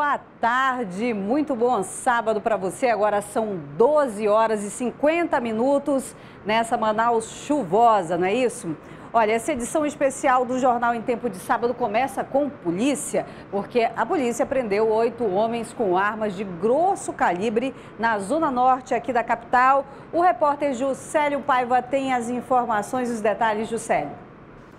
Boa tarde, muito bom sábado para você. Agora são 12 horas e 50 minutos nessa Manaus chuvosa, não é isso? Olha, essa edição especial do Jornal em Tempo de Sábado começa com polícia, porque a polícia prendeu 8 homens com armas de grosso calibre na zona norte aqui da capital. O repórter Juscelio Paiva tem as informações e os detalhes, Juscelio.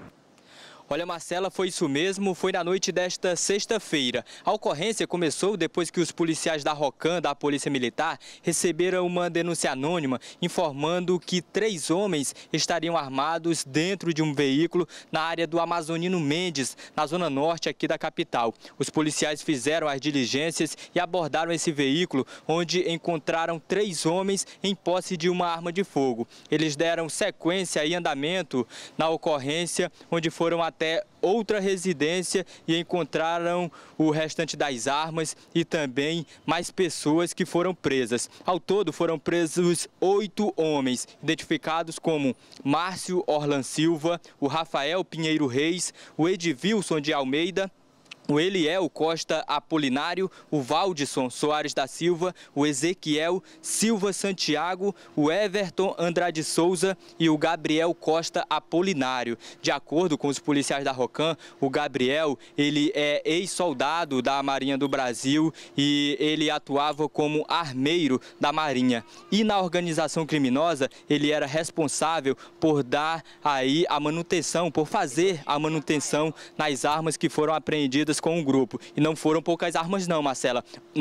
Olha, Marcela, foi isso mesmo, foi na noite desta sexta-feira. A ocorrência começou depois que os policiais da ROCAM, da Polícia Militar, receberam uma denúncia anônima informando que 3 homens estariam armados dentro de um veículo na área do Amazonino Mendes, na zona norte aqui da capital. Os policiais fizeram as diligências e abordaram esse veículo, onde encontraram 3 homens em posse de uma arma de fogo. Eles deram sequência e andamento na ocorrência, onde foram até outra residência e encontraram o restante das armas e também mais pessoas que foram presas. Ao todo foram presos 8 homens, identificados como Márcio Orlan Silva, o Rafael Pinheiro Reis, o Edvilson de Almeida, o Eliel Costa Apolinário, o Valdisson Soares da Silva, o Ezequiel Silva Santiago, o Everton Andrade Souza e o Gabriel Costa Apolinário. De acordo com os policiais da ROCAM, o Gabriel, ele é ex-soldado da Marinha do Brasil e ele atuava como armeiro da Marinha. E na organização criminosa, ele era responsável por dar aí a manutenção, por fazer a manutenção nas armas que foram apreendidas com o grupo. E não foram poucas armas não, Marcela.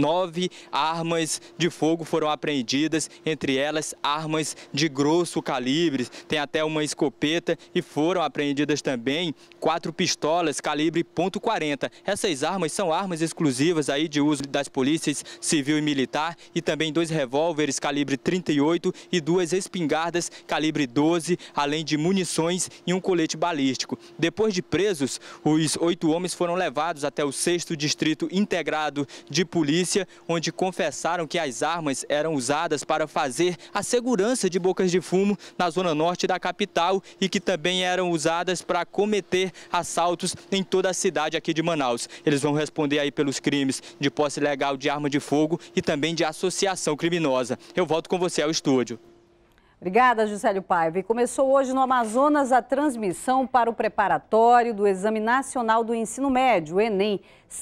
9 armas de fogo foram apreendidas, entre elas armas de grosso calibre, tem até uma escopeta e foram apreendidas também 4 pistolas calibre .40. Essas armas são armas exclusivas aí de uso das polícias civil e militar e também 2 revólveres calibre 38 e 2 espingardas calibre 12, além de munições e um colete balístico. Depois de presos, os 8 homens foram levados até o 6º Distrito Integrado de Polícia, onde confessaram que as armas eram usadas para fazer a segurança de bocas de fumo na zona norte da capital e que também eram usadas para cometer assaltos em toda a cidade aqui de Manaus. Eles vão responder aí pelos crimes de posse ilegal de arma de fogo e também de associação criminosa. Eu volto com você ao estúdio. Obrigada, Juscelio Paiva. E começou hoje no Amazonas a transmissão para o preparatório do Exame Nacional do Ensino Médio, o Enem.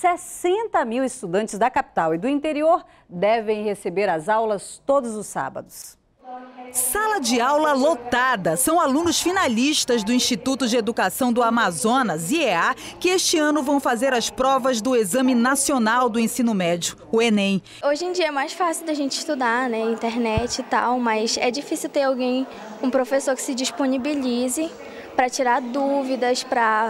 60 mil estudantes da capital e do interior devem receber as aulas todos os sábados. Sala de aula lotada. São alunos finalistas do Instituto de Educação do Amazonas, IEA, que este ano vão fazer as provas do Exame Nacional do Ensino Médio, o Enem. Hoje em dia é mais fácil da gente estudar, né, internet e tal, mas é difícil ter alguém, um professor que se disponibilize para tirar dúvidas, para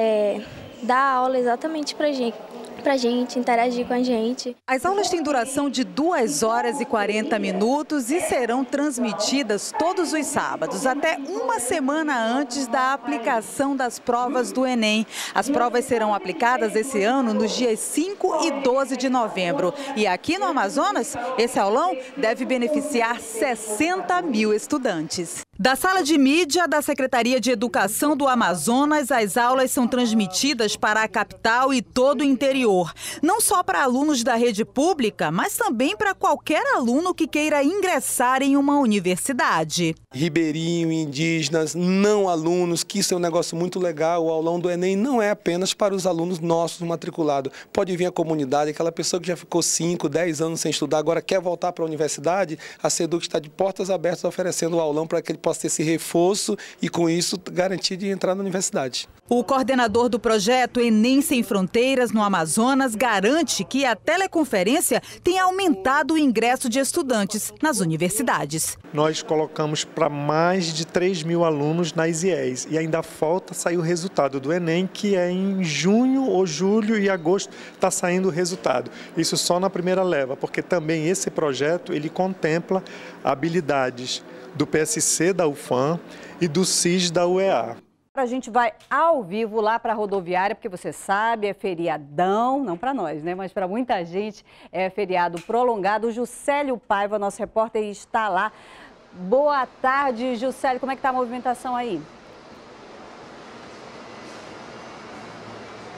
dar aula exatamente para gente, interagir com a gente. As aulas têm duração de 2 horas e 40 minutos e serão transmitidas todos os sábados, até uma semana antes da aplicação das provas do Enem. As provas serão aplicadas esse ano nos dias 5 e 12 de novembro. E aqui no Amazonas, esse aulão deve beneficiar 60 mil estudantes. Da sala de mídia da Secretaria de Educação do Amazonas, as aulas são transmitidas para a capital e todo o interior. Não só para alunos da rede pública, mas também para qualquer aluno que queira ingressar em uma universidade. Ribeirinho, indígenas, não alunos, que isso é um negócio muito legal. O aulão do Enem não é apenas para os alunos nossos matriculados. Pode vir a comunidade, aquela pessoa que já ficou 5, 10 anos sem estudar, agora quer voltar para a universidade, a SEDUC está de portas abertas oferecendo o aulão para que ele possa ter esse reforço e, com isso, garantir de entrar na universidade. O coordenador do projeto Enem Sem Fronteiras no Amazonas garante que a teleconferência tem aumentado o ingresso de estudantes nas universidades. Nós colocamos para mais de 3 mil alunos nas IES e ainda falta sair o resultado do Enem, que é em junho ou julho e agosto está saindo o resultado. Isso só na primeira leva, porque também esse projeto ele contempla habilidades do PSC da UFAM e do CIS da UEA. A gente vai ao vivo lá para a rodoviária, porque você sabe, é feriadão, não para nós, né? Mas para muita gente é feriado prolongado. O Juscelio Paiva, nosso repórter, está lá. Boa tarde, Juscelio. Como é que está a movimentação aí?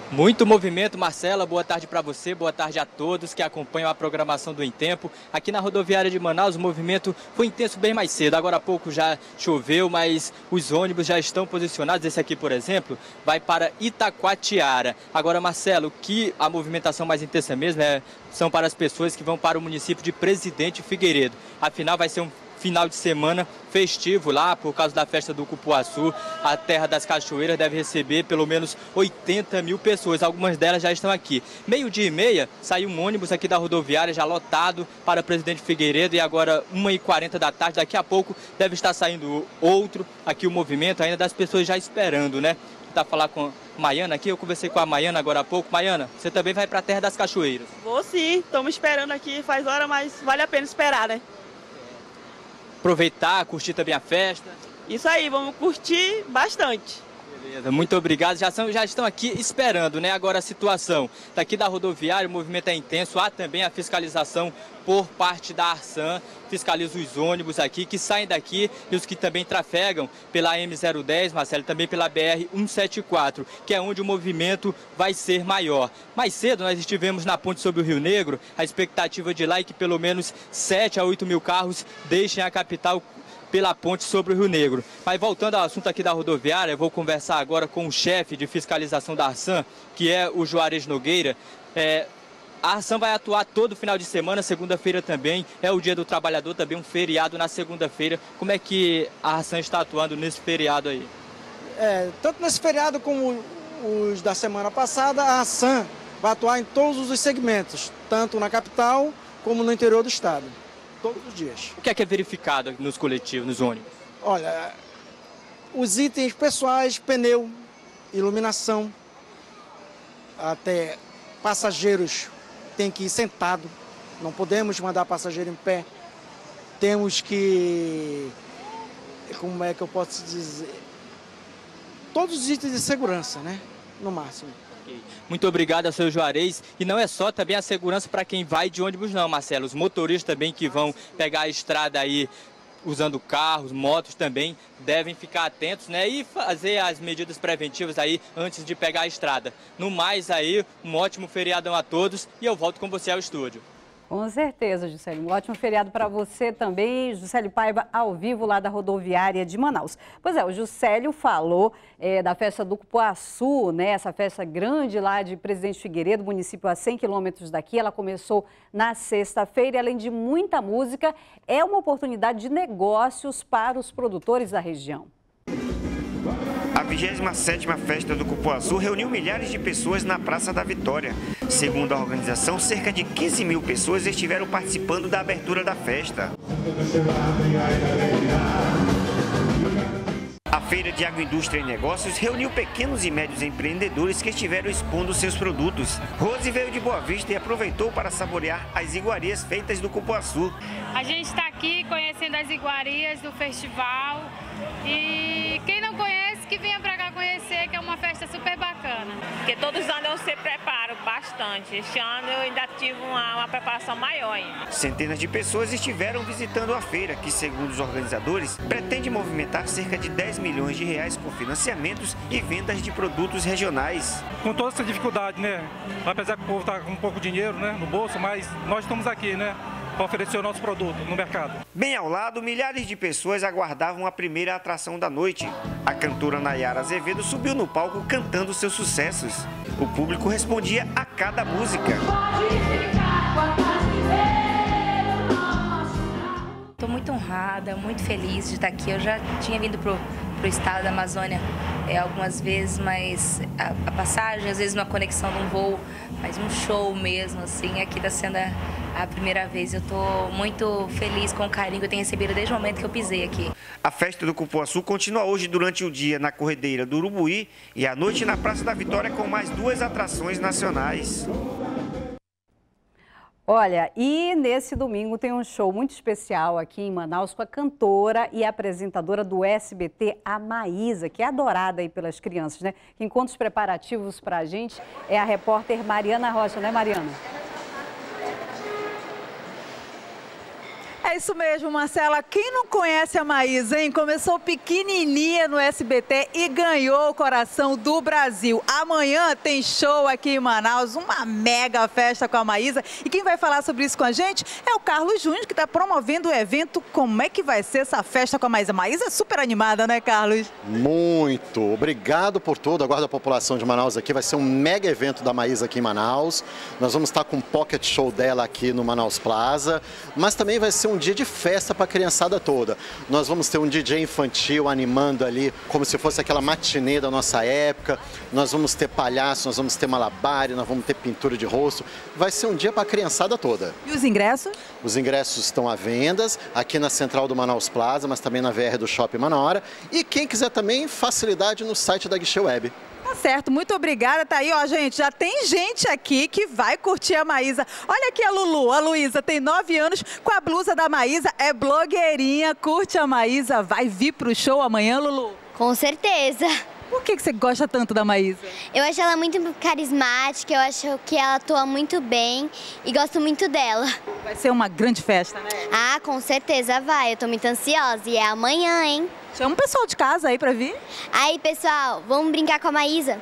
Muito movimento, Marcela. Boa tarde para você, boa tarde a todos que acompanham a programação do Em Tempo. Aqui na rodoviária de Manaus, o movimento foi intenso bem mais cedo. Agora há pouco já choveu, mas os ônibus já estão posicionados. Esse aqui, por exemplo, vai para Itacoatiara. Agora, Marcelo, que a movimentação mais intensa mesmo são para as pessoas que vão para o município de Presidente Figueiredo. Afinal, vai ser um final de semana festivo lá, por causa da festa do Cupuaçu. A Terra das Cachoeiras deve receber pelo menos 80 mil pessoas, algumas delas já estão aqui. 12h30, saiu um ônibus aqui da rodoviária já lotado para Presidente Figueiredo e agora 1h40 da tarde, daqui a pouco deve estar saindo outro. Aqui o movimento ainda das pessoas já esperando, né? Tá falar com Maiana aqui, eu conversei com a Maiana agora há pouco. Maiana, você também vai para a Terra das Cachoeiras? Vou sim, estamos esperando aqui, faz hora, mas vale a pena esperar, né? Aproveitar, curtir também a festa. Isso aí, vamos curtir bastante. Beleza, muito obrigado. Já estão aqui esperando, né? Agora a situação daqui da rodoviária, o movimento é intenso. Há também a fiscalização por parte da Arsan, fiscaliza os ônibus aqui que saem daqui e os que também trafegam pela M010, Marcelo, também pela BR-174, que é onde o movimento vai ser maior. Mais cedo nós estivemos na ponte sobre o Rio Negro, a expectativa de lá é que pelo menos 7 a 8 mil carros deixem a capital pela ponte sobre o Rio Negro. Mas voltando ao assunto aqui da rodoviária, eu vou conversar agora com o chefe de fiscalização da Arsan, que é o Juarez Nogueira. A Arsan vai atuar todo final de semana, segunda-feira também, é o Dia do Trabalhador, também um feriado na segunda-feira. Como é que a Arsan está atuando nesse feriado aí? Tanto nesse feriado como os da semana passada, a Arsan vai atuar em todos os segmentos, tanto na capital como no interior do estado, todos os dias. O que é verificado nos coletivos, nos ônibus? Olha, os itens pessoais, pneu, iluminação, até passageiros tem que ir sentado, não podemos mandar passageiro em pé. Temos que, como é que eu posso dizer, todos os itens de segurança, né, no máximo. Muito obrigado ao seu Juarez. E não é só também a segurança para quem vai de ônibus não, Marcelo. Os motoristas também que vão pegar a estrada aí usando carros, motos também devem ficar atentos, né? E fazer as medidas preventivas aí antes de pegar a estrada. No mais aí, um ótimo feriadão a todos e eu volto com você ao estúdio. Com certeza, Juscelio. Um ótimo feriado para você também. Juscelio Paiva, ao vivo lá da rodoviária de Manaus. Pois é, o Juscelio falou da festa do Cupuaçu, né? Essa festa grande lá de Presidente Figueiredo, município a 100 quilômetros daqui. Ela começou na sexta-feira e, além de muita música, é uma oportunidade de negócios para os produtores da região. A 27ª Festa do Cupuaçu reuniu milhares de pessoas na Praça da Vitória. Segundo a organização, cerca de 15 mil pessoas estiveram participando da abertura da festa. A Feira de Agroindústria e Negócios reuniu pequenos e médios empreendedores que estiveram expondo seus produtos. Rose veio de Boa Vista e aproveitou para saborear as iguarias feitas do Cupuaçu. A gente está aqui conhecendo as iguarias do festival e quem não conhece, que venha para cá conhecer, que é uma festa super bacana. Porque todos os anos eu se preparo bastante. Este ano eu ainda tive uma preparação maior ainda. Centenas de pessoas estiveram visitando a feira, que, segundo os organizadores, pretende movimentar cerca de 10 milhões de reais com financiamentos e vendas de produtos regionais. Com toda essa dificuldade, né? Apesar que o povo está com pouco dinheiro, né, no bolso, mas nós estamos aqui, né, para oferecer o nosso produto no mercado. Bem ao lado, milhares de pessoas aguardavam a primeira atração da noite. A cantora Nayara Azevedo subiu no palco cantando seus sucessos. O público respondia a cada música. Estou muito honrada, muito feliz de estar aqui. Eu já tinha vindo para o estado da Amazônia algumas vezes, mas a passagem, às vezes uma conexão num voo, mas um show mesmo, assim, aqui está sendo a primeira vez. Eu estou muito feliz com o carinho que eu tenho recebido desde o momento que eu pisei aqui. A festa do Cupuaçu continua hoje durante o dia na Corredeira do Urubuí e à noite na Praça da Vitória com mais 2 atrações nacionais. Olha, e nesse domingo tem um show muito especial aqui em Manaus com a cantora e apresentadora do SBT, a Maísa, que é adorada aí pelas crianças, né? Quem conta os preparativos pra gente é a repórter Mariana Rocha, né, Mariana? É isso mesmo, Marcela. Quem não conhece a Maísa, hein? Começou pequenininha no SBT e ganhou o coração do Brasil. Amanhã tem show aqui em Manaus, uma mega festa com a Maísa. E quem vai falar sobre isso com a gente é o Carlos Júnior, que está promovendo o evento. Como é que vai ser essa festa com a Maísa? Maísa é super animada, né, Carlos? Muito. Obrigado por tudo. Aguardo a população de Manaus aqui. Vai ser um mega evento da Maísa aqui em Manaus. Nós vamos estar com um pocket show dela aqui no Manaus Plaza. Mas também vai ser um dia de festa para a criançada toda. Nós vamos ter um DJ infantil animando ali, como se fosse aquela matinê da nossa época. Nós vamos ter palhaço, nós vamos ter malabares, nós vamos ter pintura de rosto. Vai ser um dia para a criançada toda. E os ingressos? Os ingressos estão à venda aqui na central do Manaus Plaza, mas também na VR do Shopping Manaus. E quem quiser também, facilidade no site da Guichê Web. Tá certo, muito obrigada. Tá aí, ó, gente, já tem gente aqui que vai curtir a Maísa. Olha aqui a Lulu, a Luísa tem 9 anos, com a blusa da Maísa, é blogueirinha, curte a Maísa. Vai vir pro show amanhã, Lulu? Com certeza. Por que você gosta tanto da Maísa? Eu acho ela muito carismática, eu acho que ela atua muito bem e gosto muito dela. Vai ser uma grande festa, né? Ah, com certeza vai, eu tô muito ansiosa e é amanhã, hein? Chama o pessoal de casa aí pra vir. Aí, pessoal, vamos brincar com a Maísa?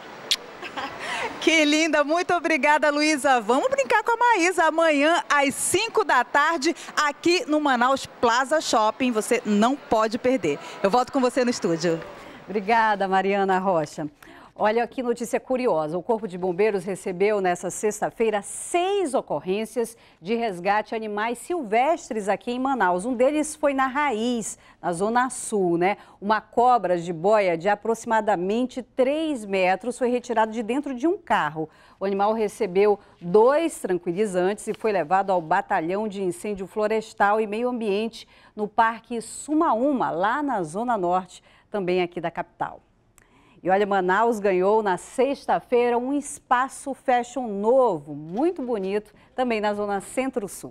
Que linda, muito obrigada, Luísa. Vamos brincar com a Maísa amanhã às 5 da tarde aqui no Manaus Plaza Shopping. Você não pode perder. Eu volto com você no estúdio. Obrigada, Mariana Rocha. Olha que notícia curiosa. O Corpo de Bombeiros recebeu nessa sexta-feira 6 ocorrências de resgate de animais silvestres aqui em Manaus. Um deles foi na Raiz, na Zona Sul, né? Uma cobra de boia de aproximadamente 3 metros foi retirada de dentro de um carro. O animal recebeu 2 tranquilizantes e foi levado ao Batalhão de Incêndio Florestal e Meio Ambiente no Parque Sumaúma, lá na Zona Norte, também aqui da capital. E olha, Manaus ganhou na sexta-feira um espaço fashion novo, muito bonito, também na Zona Centro-Sul.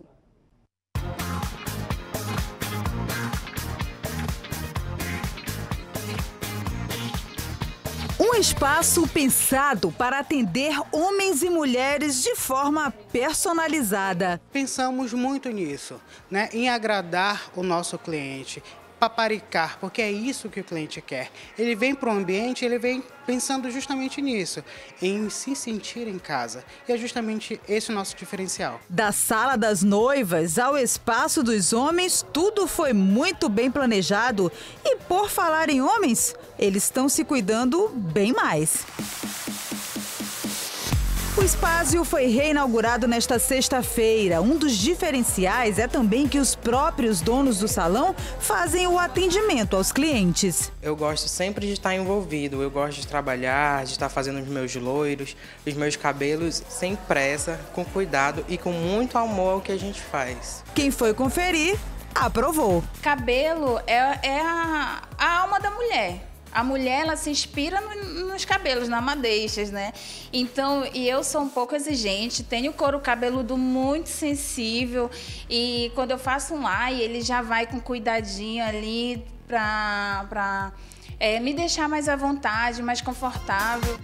Um espaço pensado para atender homens e mulheres de forma personalizada. Pensamos muito nisso, né? Em agradar o nosso cliente. Paparicar, porque é isso que o cliente quer. Ele vem para o ambiente, ele vem pensando justamente nisso, em se sentir em casa. E é justamente esse o nosso diferencial. Da sala das noivas ao espaço dos homens, tudo foi muito bem planejado. E por falar em homens, eles estão se cuidando bem mais. O espaço foi reinaugurado nesta sexta-feira. Um dos diferenciais é também que os próprios donos do salão fazem o atendimento aos clientes. Eu gosto sempre de estar envolvido, eu gosto de trabalhar, de estar fazendo os meus loiros, os meus cabelos sem pressa, com cuidado e com muito amor ao que a gente faz. Quem foi conferir, aprovou. Cabelo é a alma da mulher. A mulher, ela se inspira nos cabelos, na madeixas, né? Então, e eu sou um pouco exigente, tenho couro cabeludo muito sensível e quando eu faço um lye, ele já vai com cuidadinho ali pra me deixar mais à vontade, mais confortável.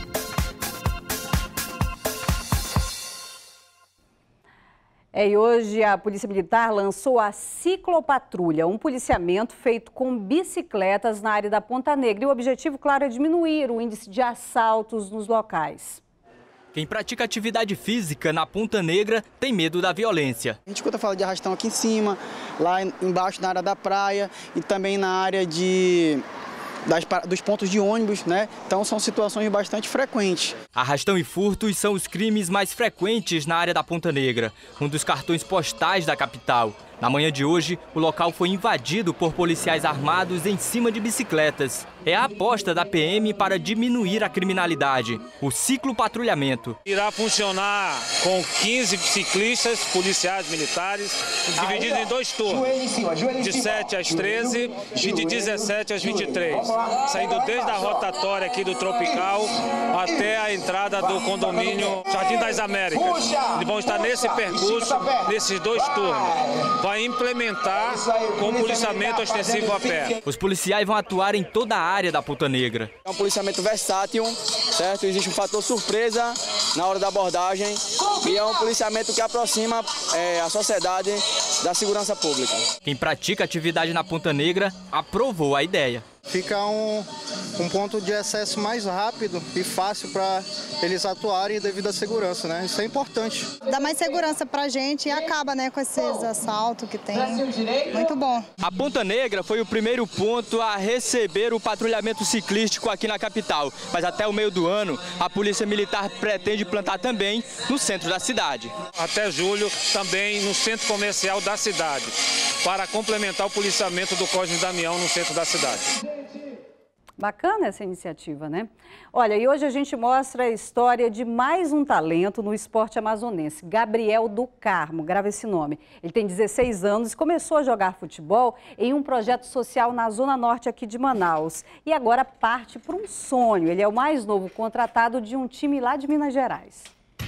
E hoje a Polícia Militar lançou a Ciclopatrulha, um policiamento feito com bicicletas na área da Ponta Negra. E o objetivo, claro, é diminuir o índice de assaltos nos locais. Quem pratica atividade física na Ponta Negra tem medo da violência. A gente escuta falar de arrastão aqui em cima, lá embaixo na área da praia e também na área dos pontos de ônibus, né? Então são situações bastante frequentes. Arrastão e furtos são os crimes mais frequentes na área da Ponta Negra, um dos cartões postais da capital. Na manhã de hoje, o local foi invadido por policiais armados em cima de bicicletas. É a aposta da PM para diminuir a criminalidade, o ciclopatrulhamento. Irá funcionar com 15 ciclistas, policiais militares, divididos em 2 turnos, de 7 às 13 e de 17 às 23, saindo desde a rotatória aqui do Tropical até a entrada do condomínio Jardim das Américas. Eles vão estar nesse percurso, nesses 2 turnos. Vai implementar com policiamento ostensivo a pé. Os policiais vão atuar em toda a área da Ponta Negra. É um policiamento versátil, certo? Existe um fator surpresa na hora da abordagem e é um policiamento que aproxima a sociedade da segurança pública. Quem pratica atividade na Ponta Negra aprovou a ideia. Fica um ponto de acesso mais rápido e fácil para eles atuarem devido à segurança, né? Isso é importante. Dá mais segurança para a gente e acaba, né, com esses assaltos que tem. Muito bom. A Ponta Negra foi o primeiro ponto a receber o patrulhamento ciclístico aqui na capital. Mas até o meio do ano, a Polícia Militar pretende implantar também no centro da cidade. Até julho, também no centro comercial da cidade, para complementar o policiamento do Cosme Damião no centro da cidade. Bacana essa iniciativa, né? Olha, e hoje a gente mostra a história de mais um talento no esporte amazonense, Gabriel do Carmo, grava esse nome. Ele tem 16 anos e começou a jogar futebol em um projeto social na Zona Norte aqui de Manaus. E agora parte para um sonho. Ele é o mais novo contratado de um time lá de Minas Gerais.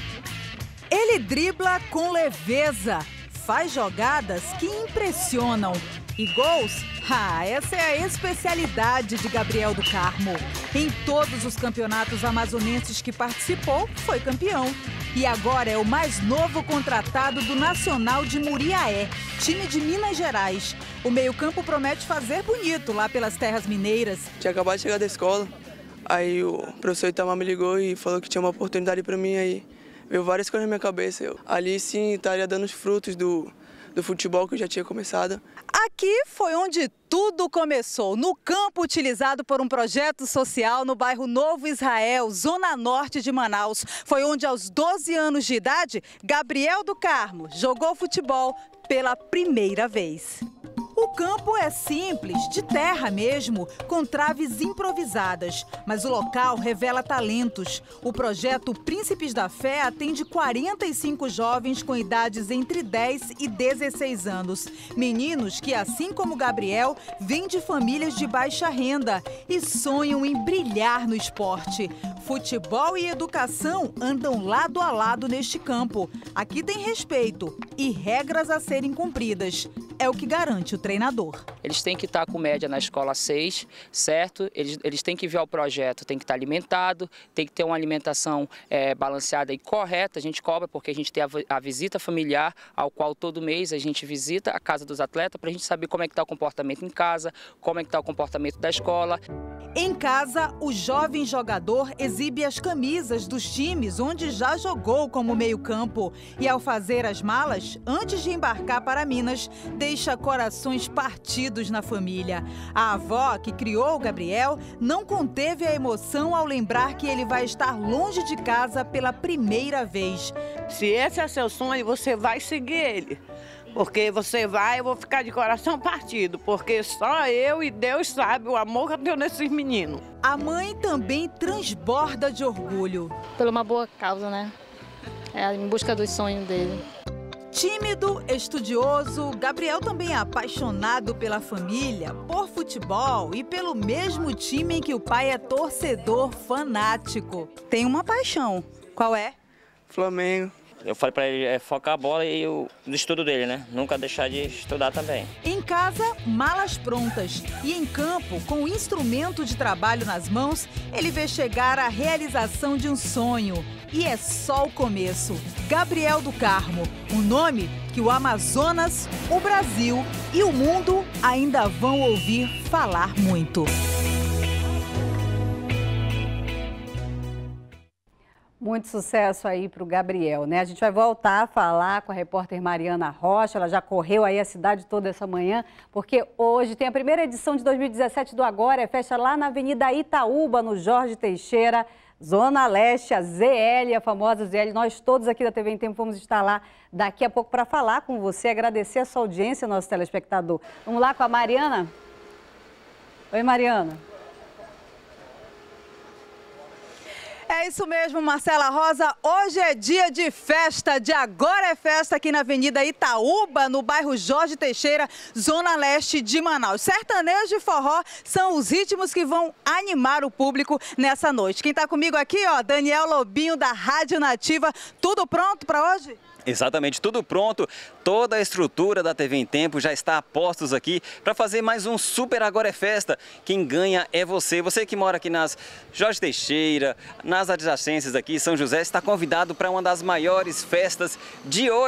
Ele dribla com leveza, faz jogadas que impressionam. E gols? Essa é a especialidade de Gabriel do Carmo. Em todos os campeonatos amazonenses que participou, foi campeão. E agora é o mais novo contratado do Nacional de Muriaé, time de Minas Gerais. O meio-campo promete fazer bonito lá pelas terras mineiras. Tinha acabado de chegar da escola, aí o professor Itamar me ligou e falou que tinha uma oportunidade para mim, aí veio várias coisas na minha cabeça. Ali sim estaria dando os frutos do futebol que eu já tinha começado. Aqui foi onde tudo começou, no campo utilizado por um projeto social no bairro Novo Israel, zona norte de Manaus. Foi onde, aos 12 anos de idade, Gabriel do Carmo jogou futebol pela primeira vez. O campo é simples, de terra mesmo, com traves improvisadas, mas o local revela talentos. O projeto Príncipes da Fé atende 45 jovens com idades entre 10 e 16 anos. Meninos que, assim como Gabriel, vêm de famílias de baixa renda e sonham em brilhar no esporte. Futebol e educação andam lado a lado neste campo. Aqui tem respeito e regras a serem cumpridas. É o que garante o treinador. Eles têm que estar com média na escola 6, certo? Eles têm que ver o projeto, tem que estar alimentado, tem que ter uma alimentação balanceada e correta. A gente cobra porque a gente tem a visita familiar, ao qual todo mês a gente visita a casa dos atletas para a gente saber como é que está o comportamento em casa, como é que está o comportamento da escola. Em casa, o jovem jogador exibe as camisas dos times onde já jogou como meio-campo. E ao fazer as malas, antes de embarcar para Minas, deixa corações partidos na família. A avó, que criou o Gabriel, não conteve a emoção ao lembrar que ele vai estar longe de casa pela primeira vez. Se esse é seu sonho, você vai seguir ele. Porque você vai, eu vou ficar de coração partido, porque só eu e Deus sabe o amor que eu tenho nesses meninos. A mãe também transborda de orgulho. Pela uma boa causa, né? Em busca dos sonhos dele. Tímido, estudioso, Gabriel também é apaixonado pela família, por futebol e pelo mesmo time em que o pai é torcedor fanático. Tem uma paixão. Qual é? Flamengo. Eu falei para ele focar a bola e o estudo dele, né? Nunca deixar de estudar também. Em casa, malas prontas. E em campo, com o instrumento de trabalho nas mãos, ele vê chegar a realização de um sonho. E é só o começo. Gabriel do Carmo, um nome que o Amazonas, o Brasil e o mundo ainda vão ouvir falar muito. Muito sucesso aí para o Gabriel, né? A gente vai voltar a falar com a repórter Mariana Rocha, ela já correu aí a cidade toda essa manhã, porque hoje tem a primeira edição de 2017 do Agora é Festa lá na Avenida Itaúba, no Jorge Teixeira, Zona Leste, a ZL, a famosa ZL. Nós todos aqui da TV em Tempo vamos estar lá daqui a pouco para falar com você, agradecer a sua audiência, nosso telespectador. Vamos lá com a Mariana? Oi, Mariana. É isso mesmo, Marcela Rosa. Hoje é dia de festa, de Agora é Festa aqui na Avenida Itaúba, no bairro Jorge Teixeira, Zona Leste de Manaus. Sertanejo e forró são os ritmos que vão animar o público nessa noite. Quem está comigo aqui, ó, Daniel Lobinho, da Rádio Nativa. Tudo pronto para hoje? Exatamente, tudo pronto, toda a estrutura da TV em Tempo já está a postos aqui para fazer mais um Super Agora é Festa. Quem ganha é você, você que mora aqui nas Jorge Teixeira, nas adjacências aqui, São José, está convidado para uma das maiores festas de hoje,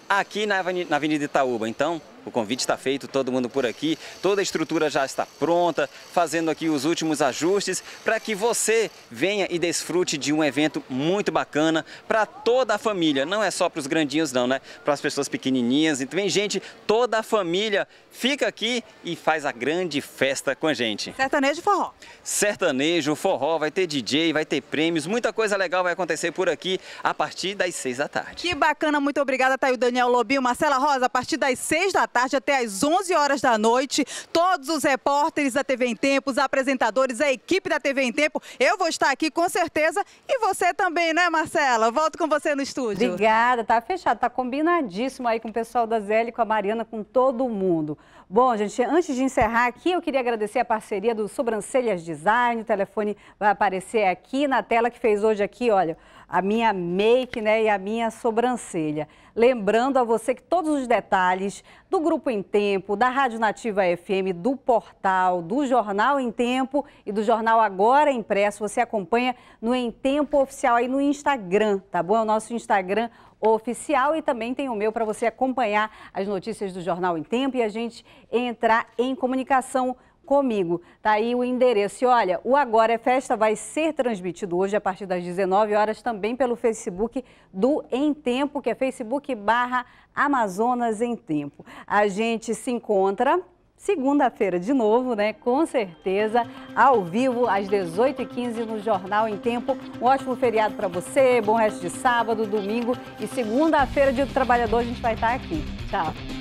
aqui na Avenida Itaúba. Então, o convite está feito, todo mundo por aqui, toda a estrutura já está pronta, fazendo aqui os últimos ajustes para que você venha e desfrute de um evento muito bacana para toda a família. Não é só para os grandinhos não, né? Para as pessoas pequenininhas. Então, vem gente, toda a família fica aqui e faz a grande festa com a gente. Sertanejo e forró. Sertanejo, forró, vai ter DJ, vai ter prêmios, muita coisa legal vai acontecer por aqui a partir das 6 da tarde. Que bacana, muito obrigada, tá aí o Daniel Lobinho, Marcela Rosa, a partir das 6 da tarde até às 11 horas da noite, todos os repórteres da TV em Tempo, os apresentadores, a equipe da TV em Tempo, eu vou estar aqui com certeza e você também, né, Marcela? Volto com você no estúdio. Obrigada, tá fechado, tá combinadíssimo aí com o pessoal da Zélia, com a Mariana, com todo mundo. Bom, gente, antes de encerrar aqui, eu queria agradecer a parceria do Sobrancelhas Design, o telefone vai aparecer aqui na tela, que fez hoje aqui, olha, a minha make, né, e a minha sobrancelha. Lembrando a você que todos os detalhes do Grupo em Tempo, da Rádio Nativa FM, do portal, do Jornal em Tempo e do Jornal Agora Impresso, você acompanha no Em Tempo Oficial aí no Instagram, tá bom? É o nosso Instagram oficial e também tem o meu para você acompanhar as notícias do Jornal em Tempo e a gente entrar em comunicação comigo. Tá aí o endereço. E olha, o Agora é Festa vai ser transmitido hoje a partir das 19 horas também pelo Facebook do Em Tempo, que é Facebook/Amazonas em Tempo. A gente se encontra segunda-feira de novo, né? Com certeza, ao vivo, às 18h15 no Jornal em Tempo. Um ótimo feriado para você, bom resto de sábado, domingo e segunda-feira, Dia do Trabalhador, a gente vai estar aqui. Tchau.